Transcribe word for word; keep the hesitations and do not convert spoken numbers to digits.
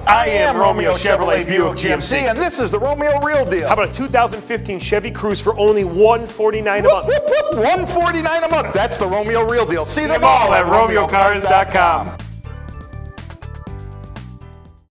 I am Romeo Chevrolet Buick G M C, and this is the Romeo Real Deal. How about a two thousand fifteen Chevy Cruze for only one hundred forty-nine dollars a month? one hundred forty-nine dollars a month. That's the Romeo Real Deal. See, See them them all at romeo cars dot com.